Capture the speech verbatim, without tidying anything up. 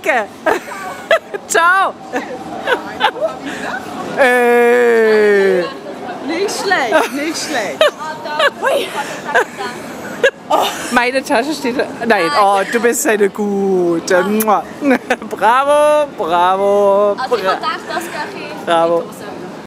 Danke. Ciao. Ey. Nicht schlecht, nicht schlecht. Oh, meine Tasche steht da. Nein, oh, du bist eine gute. Bravo, bravo. Also ich dachte, das wäre Bravo.